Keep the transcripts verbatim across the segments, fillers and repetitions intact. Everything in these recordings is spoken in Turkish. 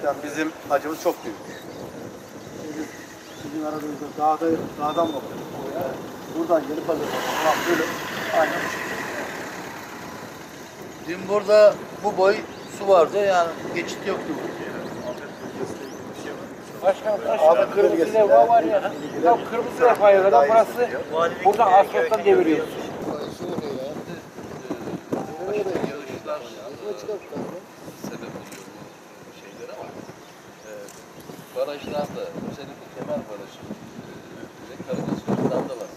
Yani bizim acımız çok büyük. Bizim, bizim aradığımızda dağda, dağdan bakıyorduk oraya. Buradan gelip alıyorduk. Tamam böyle aynen. Dün burada bu boy su vardı yani geçit yoktu. Başkanım aşağıda kırmızı levha var ya. Tam kırmızı levhaya kadar burası buradan asfalttan deviriyoruz. Yağışlar sebep oluyor bu şeylere ama barajlar da özellikle Kemer Barajı ve Karadeniz kıyılarında var.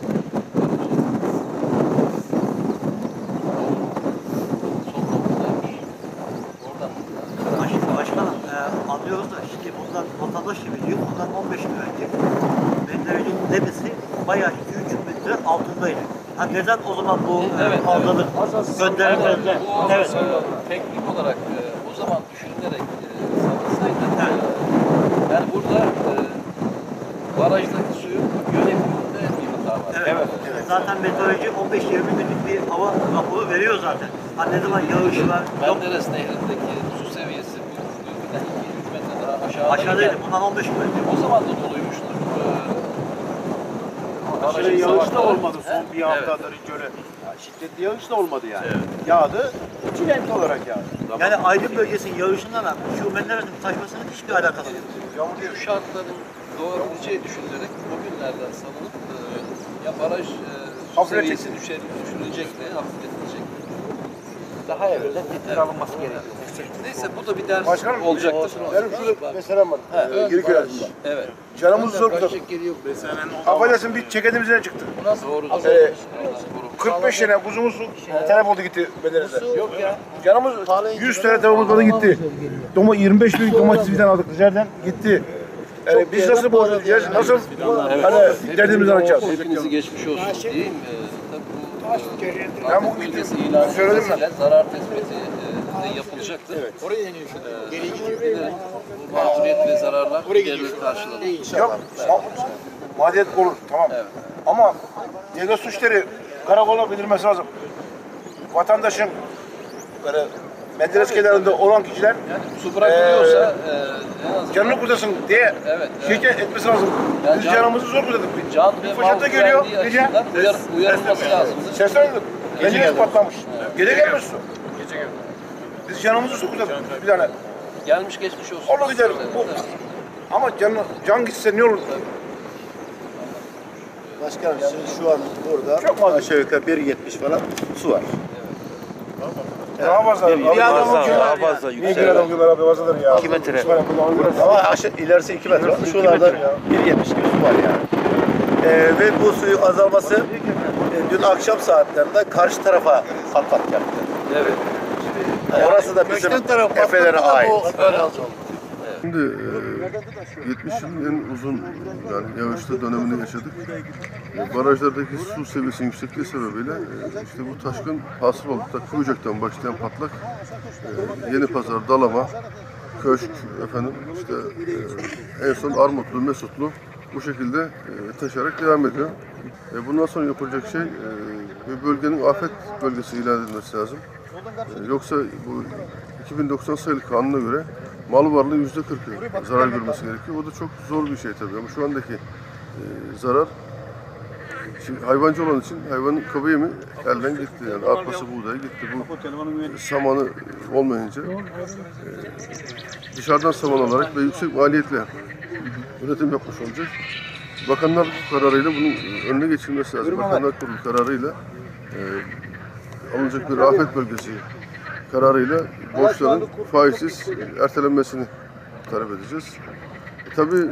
Başkanım, e, anlıyoruz da şimdi bundan vatandaş gibi diyor, bundan on beş gün önce Menderes'in demesi bayağı iki üç metre altındaydı. Ha neden o zaman bu evet, e, fazlalık evet. gönderilmedi? Bu Evet. e, teknik olarak e, o zaman düşünülerek e, sağlasaydı, evet. e, yani burada e, barajdaki suyun yönetiminde bir hata var. Evet. Evet. Evet. Zaten meteoroloji on beş yirmi günlük bir hava raporu veriyor zaten. Ha ne zaman yağış var? Menderes Nehri'ndeki su seviyesi bu bölgeden iki üç metre daha aşağıdaydı. Aşağıdaydı. Bundan on beş gün önce. O zaman da doluymuştur. Aşırı yağış da olmadı son He? bir haftadır hiç öyle. Ya şiddetli yağış da olmadı yani. Evet. Yağdı, çilenkli olarak yağdı. Yani Aydın bölgesinin yağışından da şu Menderes'in taşmasının hiçbir alakası yok. Bu şartların doğabileceği düşünülerek o günlerden salınıp e, ya baraj e, su seviyesi düşer, düşürülecekti, hafifletilecekti. Daha evvelden tedbir alınması gerekiyor. Neyse bu da bir ders Başkanım, olacaktır. benim şurada meselem var. Ee, Geri köylüsünde. Evet. Canımızı zor kurtardık. Affedersin bir ceketimize çıktı. Doğru. Ee, kırk beş tane kuzumuz telef oldu gitti Menderes'e. Yok ya. Canımız yüz tane tavuğumuz vardı gitti. Doma yirmi beş büyük domates bir tane aldık dışarıdan gitti. Yani biz nasıl bu edeceğiz? Nasıl hani derdimizi anlatacağız? Hepinizi geçmiş olsun diyeyim. Ee, tabii bu Ben bu afet bölgesi ilan söyledim mi? edilmesiyle zarar tespiti e, de yapılacaktır. Evet. Oraya deniyor şimdi. Geriye gidiyor. Bu mağduriyet ve zararlar devlet karşılanır. Yok. Madiyet olur tamam. Evet. Ama devlet suçları karakola bildirmesi lazım. Vatandaşın böyle Menderes kenarında olan kişiler Yani su bırakılıyorsa e, en azından canını kurtarsın diye evet, şirket etmesi lazım. Yani Biz can- canımızı zor kurtardık. can Bir ve fırsata mal geliyor. güvenliği Gece açısından uyar, uyarılması lazım. seslendik. Menderes patlamış. Gece gelmiş su. Gece gelmiş. Biz canımızı zor kurtardık bir tane. Gelmiş geçmiş olsun. Olur gider. Bu. Ama can, can gitse ne olur? Başkanım şimdi şu an burada Çok fazla. aşağı yukarı bir yetmiş falan su var. Daha fazla. Bir adam daha fazla Niye yüksek. bir adam diyorlar abi fazladır ya. iki metre. Ama aşağı ilerisi iki metre. Şuralarda bir yetmiş gibi su var yani. Ee, ve bu suyun azalması e, dün akşam saatlerinde karşı tarafa patlat yaptı. Evet. Yani orası da bizim Efe'lere ait. Şimdi e, yetmiş yılın en uzun yani yağışlı dönemini yaşadık. E, barajlardaki su seviyesinin yüksekliği sebebiyle e, işte bu taşkın hasıl oldu. Kuyucak'tan başlayan patlak, e, Yenipazar, Dalama, Köşk, efendim işte e, en son Armutlu, Mesutlu bu şekilde e, taşarak devam ediyor. E, bundan sonra yapılacak şey e, bölgenin afet bölgesi ilan edilmesi lazım. E, yoksa bu iki bin doksan sayılı kanuna göre mal varlığın yüzde kırkı zarar görmesi gerekiyor. O da çok zor bir şey tabii ama şu andaki e, zarar şimdi hayvancı olan için hayvanın kaba yemi elden gitti yani arpası buğdayı gitti. Bu samanı olmayınca e, dışarıdan saman alarak ve yüksek maliyetle üretim yapmış olacak. Bakanlar kararıyla bunun önüne geçilmesi lazım. Bakanlar Kurulu kararıyla e, alınacak bir afet bölgesi kararıyla borçların faizsiz ertelenmesini talep edeceğiz. E, tabii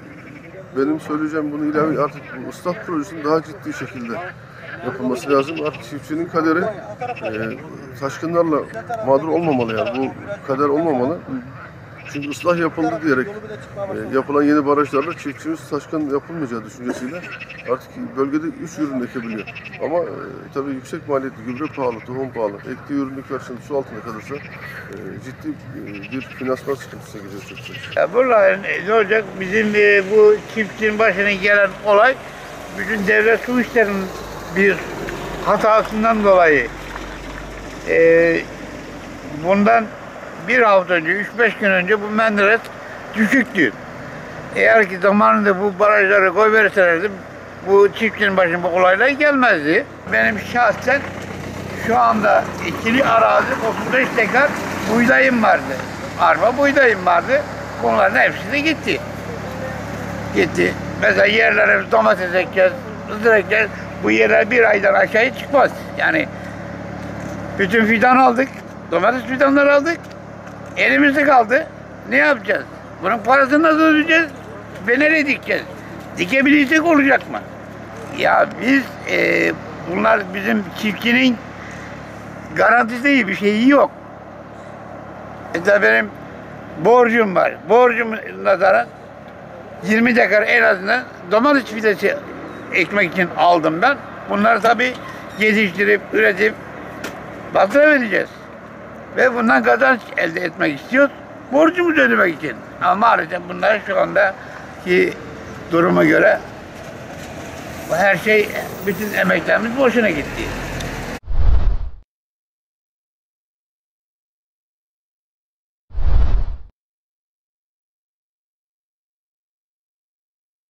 benim söyleyeceğim bunu ilave artık bu ıslah projesinin daha ciddi şekilde yapılması lazım. Artık çiftçinin kaderi e, taşkınlarla mağdur olmamalı yani bu kader olmamalı. Çünkü ıslah yapıldı diyerek e, yapılan yeni barajlarla çiftçimiz taşkın yapılmayacağı düşüncesiyle artık bölgede üç ürün ekebiliyor. Ama e, tabii yüksek maliyetli gübre pahalı, tohum pahalı, ektiği ürünün karşılığında su altında kalırsa e, ciddi e, bir finansman sıkıntısına giriyor çiftçi. Ya bunların ne olacak? Bizim e, bu çiftçinin başına gelen olay bütün devlet su işlerinin bir hatasından dolayı e, bundan bir hafta önce, üç beş gün önce bu Menderes düşüktü. Eğer ki zamanında bu barajları koyverselerdi bu çiftçinin başına bu olaylar gelmezdi. Benim şahsen şu anda ikili arazi otuz beş dekar buğdayım vardı. Arpa buğdayım vardı. Bunların hepsi de gitti. Gitti. Mesela yerlere domates ekeceğiz, ızır ekeceğiz. Bu yerler bir aydan aşağıya çıkmaz. Yani bütün fidan aldık. Domates fidanları aldık. Elimizde kaldı. Ne yapacağız? Bunun parasını nasıl ödeyeceğiz? Ve nereye dikeceğiz? Dikebilirsek olacak mı? Ya biz e, bunlar bizim çiftçinin garantisi değil, bir şeyi yok. Mesela benim borcum var. Borcum nazaran yirmi dekar en azından domates fidesi ekmek için aldım ben. Bunları tabii yetiştirip, üretip basra vereceğiz. Ve bundan kazanç elde etmek istiyoruz. Borcumuzu ödemek için. Ama maalesef bunlar şu andaki duruma göre her şey, bütün emeklerimiz boşuna gitti.